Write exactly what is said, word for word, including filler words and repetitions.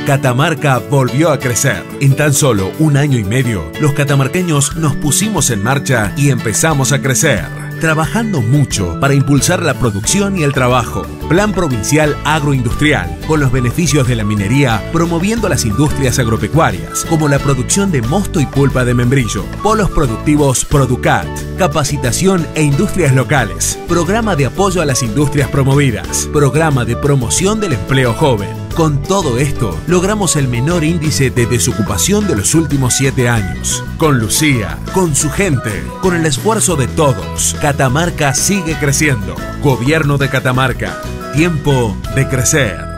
Catamarca volvió a crecer. En tan solo un año y medio, los catamarqueños nos pusimos en marcha y empezamos a crecer, trabajando mucho para impulsar la producción y el trabajo. Plan Provincial Agroindustrial, con los beneficios de la minería, promoviendo las industrias agropecuarias, como la producción de mosto y pulpa de membrillo. Polos productivos Producat, capacitación e industrias locales. Programa de apoyo a las industrias promovidas. Programa de promoción del empleo joven. Con todo esto, logramos el menor índice de desocupación de los últimos siete años. Con Lucía, con su gente, con el esfuerzo de todos, Catamarca sigue creciendo. Gobierno de Catamarca. Tiempo de crecer.